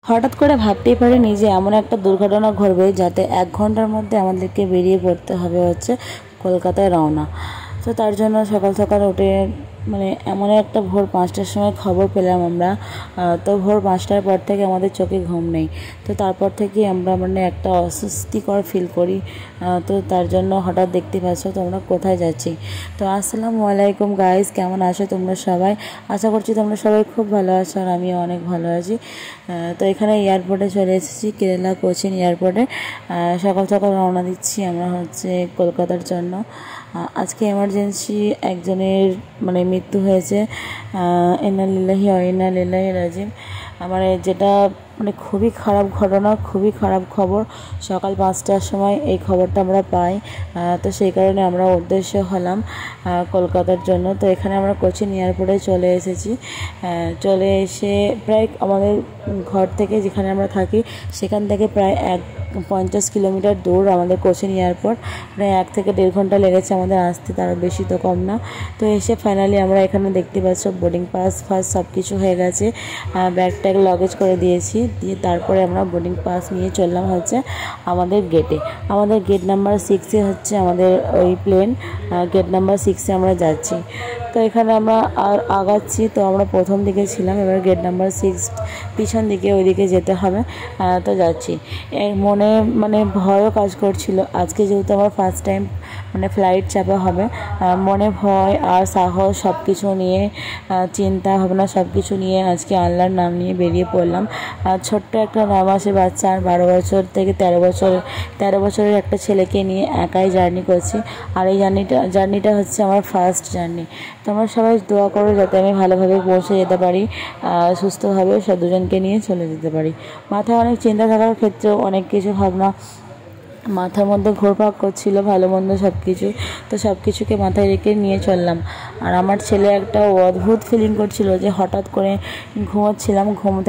হঠাৎ করে ভাবতেই পারিনি যে এমন একটা দুর্ঘটনা ঘটবে যাতে 1 ঘন্টার মধ্যে আমাদেরকে বেরিয়ে পড়তে হবে হচ্ছে কলকাতায় রওনা। তো তার জন্য সকাল সকাল উঠে এমন একটা ভোর 5টার সময় খবর পেলাম আমরা। তো ভোর 5টার পর থেকে আমাদের চোখে ঘুম নেই। তো তারপর থেকে আমরা একটা অস্বস্তিকর ফিল করি। তো তার জন্য হঠাৎ দেখতে পাচ্ছ তোমরা কোথায় যাচ্ছি। তো আসসালামু আলাইকুম গাইস, কেমন আছো তোমরা সবাই? আশা করছি তোমরা সবাই খুব ভালো আছো আর আমিও অনেক ভালো আছি। তো এখানে এয়ারপোর্টে চলে এসেছি, কেরালা কোচিন এয়ারপোর্টে। সকাল সকাল রওনা দিচ্ছি আমরা হচ্ছে কলকাতার জন্য। আজকে এমার্জেন্সি একজনের মৃত্যু হয়েছে। ইন্না লিল্লাহি ওয়া ইন্না ইলাইহি রাজিউন। যেটা খুবই খারাপ ঘটনা, খুবই খারাপ খবর। সকাল 5টার সময় এই খবরটা আমরা পাই। তো সেই কারণে আমরা উদ্দেশ্য হলাম কলকাতার জন্য। তো এখানে আমরা কোচিন এয়ারপোর্টে চলে এসেছি। চলে এসে প্রায় আমাদের ঘর থেকে, যেখানে আমরা থাকি সেখান থেকে প্রায় 50 কিলোমিটার দূর আমাদের কোচিন এয়ারপোর্ট। প্রায় 1 থেকে 1.5 ঘন্টা লেগেছে আমাদের আসতে, তার বেশি তো কম না। তো এসে ফাইনালি আমরা এখানে দেখতে পাচ্ছ বোর্ডিং পাস সব কিছু হয়ে গেছে। ব্যাগ ট্যাগ লগেজ করে দিয়েছি, দিয়ে তারপরে আমরা বোর্ডিং পাস নিয়ে চললাম হচ্ছে আমাদের গেটে। আমাদের গেট নাম্বার 6-এ হচ্ছে আমাদের ওই প্লেন। গেট নাম্বার 6-এ আমরা যাচ্ছি। তো এখানে আমরা আগাচ্ছি। তো আমরা প্রথম দিকে ছিলাম, এবার গেট নাম্বার 6 পিছন দিকে, ওইদিকে যেতে হবে। তো যাচ্ছি। এর মনে ভয়ও কাজ করছিল। আজকে যেহেতু আমার ফার্স্ট টাইম ফ্লাইট চাপা হবে, মনে ভয় আর সাহস সব কিছু নিয়ে, চিন্তা ভাবনা সব কিছু নিয়ে আজকে আল্লাহর নাম নিয়ে বেরিয়ে পড়লাম। ছোট্ট একটা 9 মাসের বাচ্চা আর 12 বছর থেকে 13 বছরের একটা ছেলেকে নিয়ে একাই জার্নি করছি। আর এই জার্নিটা হচ্ছে আমার ফার্স্ট জার্নি। তোমরা সবাই দোয়া করো যাতে আমি ভালোভাবে পৌঁছে যেতে পারি, সুস্থভাবে দুজনকে নিয়ে চলে যেতে পারি। মাথায় অনেক চিন্তা থাকার ক্ষেত্রেও অনেক কিছু ভাবনা মাথার মধ্যে ঘোরপাক করছিল, ভালো মন্দ সব কিছু। তো সব কিছুকে মাথায় রেখে নিয়ে চললাম। আর আমার ছেলে একটা অদ্ভুত ফিলিং করছিল যে হঠাৎ করে ঘুমোচ্ছিলাম,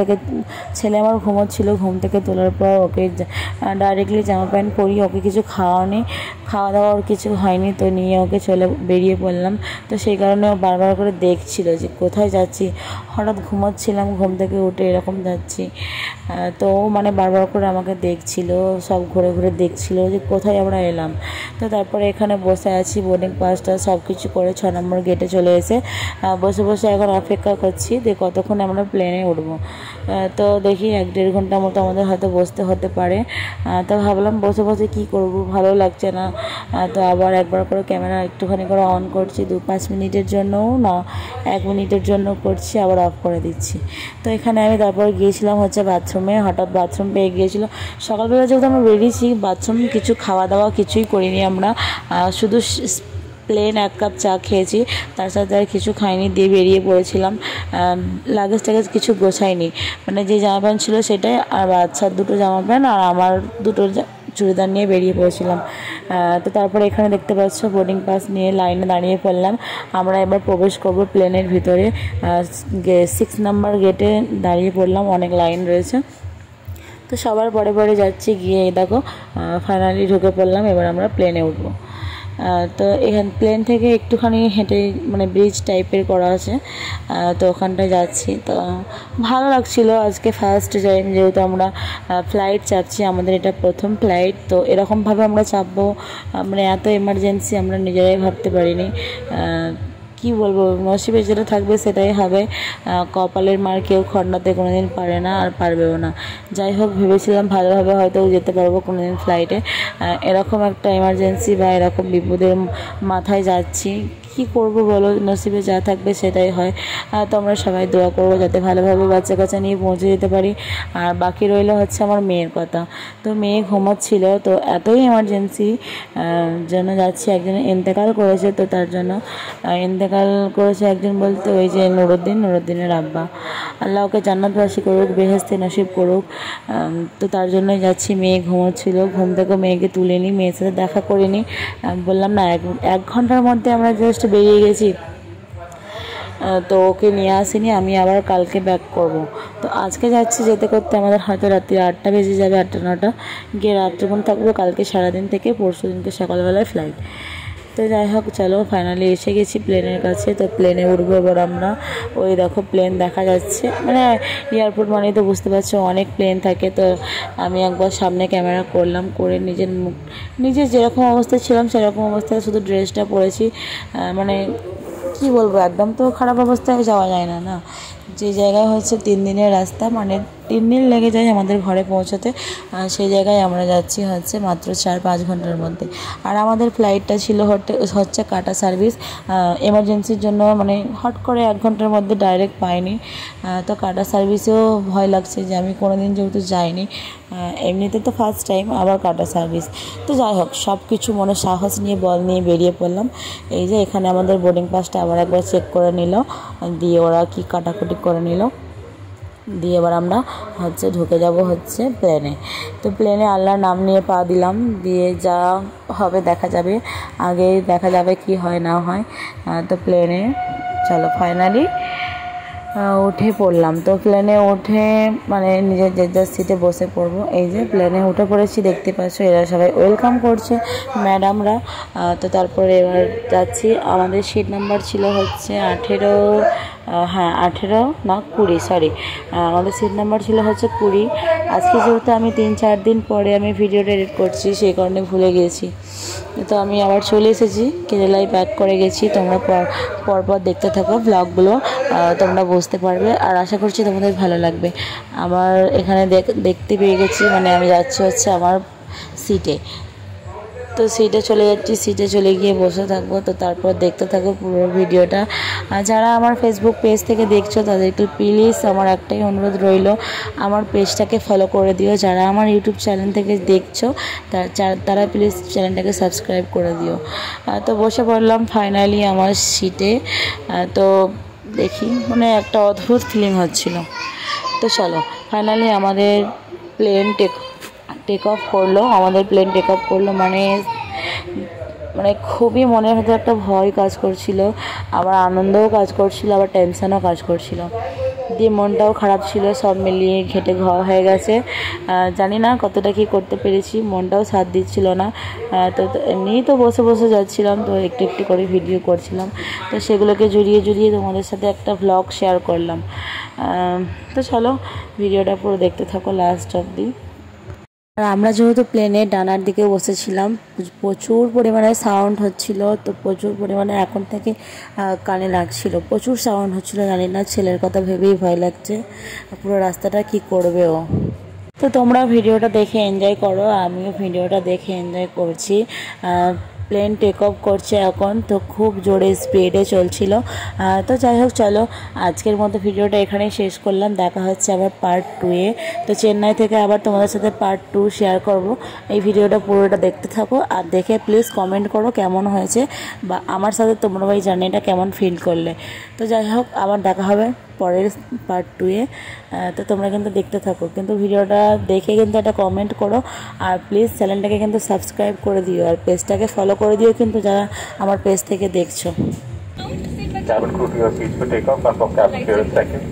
ছেলে আমার ঘুমোচ্ছিল, ঘুম থেকে তোলার পর ওকে ডাইরেক্টলি জামা প্যান্ট পরিয়ে, ওকে কিছু খাওয়া দাওয়ার কিছু হয়নি, তো নিয়ে ওকে বেরিয়ে পড়লাম। তো সেই কারণে ও বারবার করে দেখছিল যে কোথায় যাচ্ছি। হঠাৎ ঘুমোচ্ছিলাম, ঘুম থেকে উঠে এরকম যাচ্ছি। তো বারবার করে আমাকে দেখছিল, সব ঘুরে ঘুরে দেখছিল যে কোথায় আমরা এলাম। তো তারপরে এখানে বসে আছি, বোর্ডিং পাসটা সব কিছু করে 6 নম্বর গেটে চলে এসে বসে এখন অপেক্ষা করছি যে কতক্ষণ আমরা প্লেনে উঠবো। তো দেখি 1-1.5 ঘন্টার মতো আমাদের হয়তো বসতে হতে পারে। তো ভাবলাম বসে কি করব, ভালো লাগছে না। তো আবার একবার করে ক্যামেরা একটুখানি করে অন করছি, 2-5 মিনিটের জন্যও না, 1 মিনিটের জন্য করছি, আবার অফ করে দিচ্ছি। তো এখানে আমি তারপর গিয়েছিলাম হচ্ছে বাথরুমে। হঠাৎ বাথরুম পেয়ে গিয়েছিল। সকালবেলা যেহেতু আমরা বেরিয়েছি, বাথরুম কিছু খাওয়া দাওয়া কিছুই করিনি আমরা, শুধু প্লেন 1 কাপ চা খেয়েছি, তার সাথে আর কিছু খাইনি, দিয়ে বেরিয়ে পড়েছিলাম। লাগেজ টাগেজ কিছু গোছাইনি, যে জামা প্যান্ট ছিল সেটাই, আর বাচ্চার 2টো জামা প্যান্ট আর আমার 2টো চুড়িদার নিয়ে বেরিয়ে পড়েছিলাম। তো তারপরে এখানে দেখতে পাচ্ছ বোর্ডিং পাস নিয়ে লাইনে দাঁড়িয়ে পড়লাম। আমরা এবার প্রবেশ করব প্লেনের ভিতরে। 6 নাম্বার গেটে দাঁড়িয়ে পড়লাম, অনেক লাইন রয়েছে। তো সবার পরে যাচ্ছি, গিয়ে দেখো ফাইনালি ঢুকে পড়লাম। এবার আমরা প্লেনে উঠবো। তো এখান প্লেন থেকে একটুখানি হেঁটে ব্রিজ টাইপের করা আছে, তো ওখানটায় যাচ্ছি। তো ভালো লাগছিল। আজকে ফার্স্ট টাইম যেহেতু আমরা ফ্লাইট চাপছি, আমাদের এটা প্রথম ফ্লাইট। তো এরকমভাবে আমরা চাপবো, এত এমার্জেন্সি আমরা নিজেরাই ভাবতে পারিনি। কি বলবো, নসিবে যেটা থাকবে সেটাই হবে। কপালের মার কেউ খণ্ডাতে কোনোদিন পারে না, আর পারবেও না। যাই হোক, ভেবেছিলাম ভালোভাবে হয়তো যেতে পারবো কোনোদিন ফ্লাইটে। এরকম একটা এমার্জেন্সি বা এরকম বিপদের মাথায় যাচ্ছি, কি করব বলো, নসিবে যা থাকবে সেটাই হয়। তো আমরা সবাই দোয়া করবো যাতে ভালোভাবে বাচ্চা কাচ্চা নিয়ে পৌঁছে যেতে পারি। আর বাকি রইল হচ্ছে আমার মেয়ের কথা। তো মেয়ে ঘুমাচ্ছিল, তো এতই এমার্জেন্সি জন্য যাচ্ছি। একজন ইন্তেকাল করেছে, তো তার জন্য ইন্তেকাল করেছে একজন বলতে ওই যে নুরুদ্দিনের আব্বা। আল্লাহ ওকে জান্নাতবাসী করুক, বেহেশতে নসিব করুক। তো তার জন্যই যাচ্ছি। মেয়ে ঘুমোচ্ছিল, ঘুম থেকে মেয়েকে তুলে নিই, মেয়ের সাথে দেখা করিনি। বললাম না, 1 ঘন্টার মধ্যে আমরা জাস্ট বেরিয়ে গেছি। তো ওকে নিয়ে আসিনি, আমি আবার কালকে ব্যাক করব। তো আজকে যাচ্ছি, যেতে করতে আমাদের হয়তো রাত্রি 8টা বেজে যাবে, 8টা 9টা, গিয়ে রাত্রিক্ষণ থাকবো। কালকে সারাদিন থেকে পরশু দিনকে সকালবেলায় ফ্লাইট। তো যাই হোক চলো ফাইনালি এসে গেছি প্লেনের কাছে। তো প্লেনে উঠবো এবার আমরা। ওই দেখো প্লেন দেখা যাচ্ছে, মানে এয়ারপোর্ট মানেই তো বুঝতে পারছো অনেক প্লেন থাকে। তো আমি একবার সামনে ক্যামেরা করলাম, করে নিজের যেরকম অবস্থায় ছিলাম সেরকম অবস্থায় শুধু ড্রেসটা পরেছি। মানে কি বলবো, একদম তো খারাপ অবস্থায় যাওয়া যায় না না। যে জায়গায় হচ্ছে 3 দিনের রাস্তা, মানে 3 দিন লেগে যায় আমাদের ঘরে পৌঁছতে, সেই জায়গায় আমরা যাচ্ছি হচ্ছে মাত্র 4-5 ঘন্টার মধ্যে। আর আমাদের ফ্লাইটটা ছিল হচ্ছে কাটা সার্ভিস, এমার্জেন্সির জন্য, মানে হট করে 1 ঘন্টার মধ্যে ডাইরেক্ট পাইনি। তো কাটা সার্ভিসেও ভয় লাগছে যে আমি কোনো দিন যেহেতু যাইনি, এমনিতে তো ফার্স্ট টাইম, আবার কাটা সার্ভিস। তো যাই হোক সব কিছু মনে সাহস নিয়ে বল নিয়ে বেরিয়ে পড়লাম। এই যে এখানে আমাদের বোর্ডিং পাসটা আবার একবার চেক করে নিল, দিয়ে ওরা কি কাটাকুটি করে নিল, দিয়ে এবার আমরা হচ্ছে ঢুকে যাব হচ্ছে প্লেনে। তো প্লেনে আল্লাহর নাম নিয়ে পা দিলাম, দিয়ে যা হবে দেখা যাবে, আগে দেখা যাবে কি হয় না হয়। তো প্লেনে চলো ফাইনালি উঠে পড়লাম। তো প্লেনে উঠে মানে নিজের যে যার সিটে বসে পড়বো। এই যে প্লেনে উঠে পড়েছি, দেখতে পাচ্ছ এরা সবাই ওয়েলকাম করছে ম্যাডামরা। তো তারপরে এবার যাচ্ছি, আমাদের সিট নাম্বার ছিল হচ্ছে 18, হ্যাঁ 18 না 20, সরি, আমাদের সিট নাম্বার ছিল হচ্ছে 20। আজকে যেহেতু আমি 3-4 দিন পরে আমি ভিডিওটা এডিট করছি, সেই কারণে ভুলে গিয়েছি। তো আমি আবার চলে এসেছি, কেরালায় ব্যাক করে গেছি। তোমরা পরপর দেখতে থাকো ব্লগগুলো, তোমরা বুঝতে পারবে, আর আশা করছি তোমাদের ভালো লাগবে। আমার এখানে দেখতে পেয়ে গেছি, মানে আমি যাচ্ছি হচ্ছে আমার সিটে। তো সিটে চলে যাচ্ছি, সিটে চলে গিয়ে বসে থাকবো। তো তারপর দেখতে থাকো পুরো ভিডিওটা। যারা আমার ফেসবুক পেজ থেকে দেখছো তাদেরকে প্লিজ আমার একটাই অনুরোধ রইল, আমার পেজটাকে ফলো করে দিও। যারা আমার ইউটিউব চ্যানেল থেকে দেখছো তারা প্লিজ চ্যানেলটাকে সাবস্ক্রাইব করে দিও। তো বসে পড়লাম ফাইনালি আমার সিটে। তো দেখি মানে একটা অদ্ভুত ফিলিং হচ্ছিল। তো চলো ফাইনালি আমাদের প্লেন টেক অফ করলো, মানে খুবই মনের ভেতরে একটা ভয় কাজ করছিল, আবার আনন্দও কাজ করছিল, আবার টেনশনও কাজ করছিল, দিয়ে মনটাও খারাপ ছিল, সব মিলিয়ে ঘেটে ঘ হয়ে গেছে। জানি না কতটা কি করতে পেরেছি, মনটাও সাথ দিচ্ছিল না। তো এমনিই তো বসে বসে যাচ্ছিলাম, তো একটু একটু করে ভিডিও করছিলাম। তো সেগুলোকে জড়িয়ে তোমাদের সাথে একটা ভ্লগ শেয়ার করলাম। তো চলো ভিডিওটা পুরো দেখতে থাকো লাস্ট অবধি। আর আমরা যেহেতু প্লেনে ডানার দিকে বসেছিলাম, প্রচুর পরিমাণে সাউন্ড হচ্ছিল, তো প্রচুর পরিমাণে এখন থেকে কানে লাগছিল, প্রচুর সাউন্ড হচ্ছিল। জানি না, ছেলের কথা ভেবেই ভয় লাগছে, পুরো রাস্তাটা কি করবে ও। তো তোমরা ভিডিওটা দেখে এনজয় করো, আমিও ভিডিওটা দেখে এনজয় করছি। প্লেন টেক অফ করছে এখন, তো খুব জোরে স্পিডে চলছিল। তো যাই হোক চলো আজকের মতো ভিডিওটা এখানেই শেষ করলাম, দেখা হচ্ছে আবার পার্ট 2-এ। তো চেন্নাই থেকে আবার তোমাদের সাথে পার্ট 2 শেয়ার করব। এই ভিডিওটা পুরোটা দেখতে থাকো, আর দেখে প্লিজ কমেন্ট করো কেমন হয়েছে, বা আমার সাথে তোমরা এই জার্নিটা কেমন ফিল করলে। তো যাই হোক আবার দেখা হবে পরের পার্ট 2-এ। তো তোমরা কিন্তু দেখতে থাকো, কিন্তু ভিডিওটা দেখে কিন্তু একটা কমেন্ট করো, আর প্লিজ চ্যানেলটাকে কিন্তু সাবস্ক্রাইব করে দিও, আর পেজটাকে ফলো করে দিও কিন্তু যারা আমার পেজ থেকে দেখছো। Cabin crew to your seats for takeoff. Confirm cabin clearance. Thank you.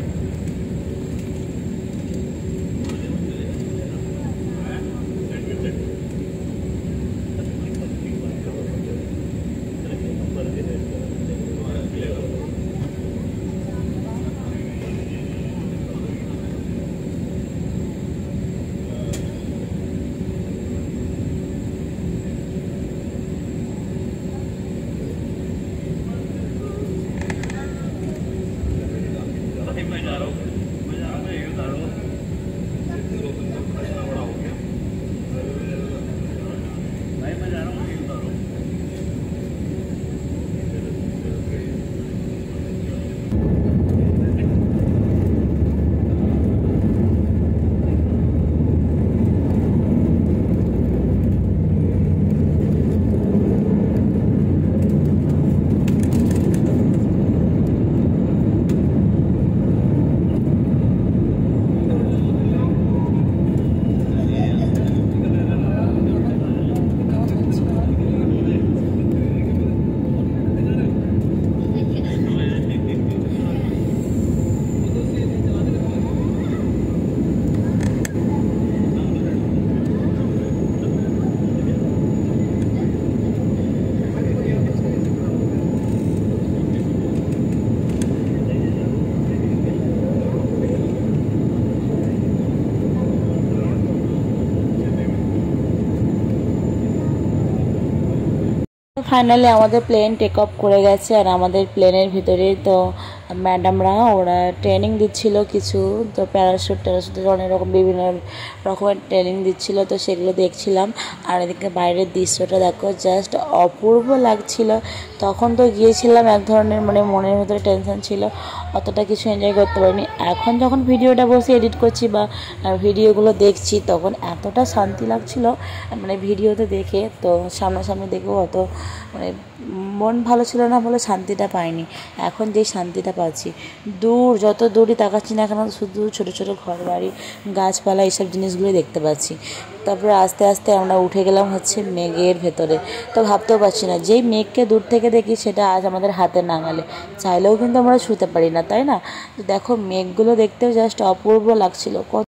Finally আমাদের প্লেন টেক অফ করে গেছে। আর আমাদের প্লেনের ভিতরে তো ম্যাডামরা ওরা ট্রেনিং দিচ্ছিল কিছু, তো প্যারাশুটের অনেক রকম বিভিন্ন রকমের ট্রেনিং দিচ্ছিল, তো সেগুলো দেখছিলাম। আর এদিকে বাইরের দৃশ্যটা দেখো, জাস্ট অপূর্ব লাগছিল। তখন তো গিয়েছিলাম এক ধরনের মানে মনের ভিতরে টেনশন ছিল, অতটা কিছু এনজয় করতে পারিনি। এখন যখন ভিডিওটা বসে এডিট করছি বা ভিডিওগুলো দেখছি, তখন এতটা শান্তি লাগছিল মানে ভিডিওতে দেখে, তো সামনাসামনি দেখেও অত মানে মন ভালো ছিল না বলে শান্তিটা পাইনি। এখন যেই শান্তিটা পাচ্ছি, যত দূরই তাকাচ্ছি না কেন শুধু ছোটো ছোটো ঘর বাড়ি, গাছপালা, এইসব জিনিসগুলোই দেখতে পাচ্ছি। তারপরে আস্তে আস্তে আমরা উঠে গেলাম হচ্ছে মেঘের ভেতরে। তো ভাবতেও পারছি না, যেই মেঘকে দূর থেকে দেখি সেটা আজ আমাদের হাতে নাগালে, চাইলেও কিন্তু আমরা ছুঁতে পারি না, তাই না? তো দেখো মেঘগুলো দেখতেও জাস্ট অপূর্ব লাগছিল।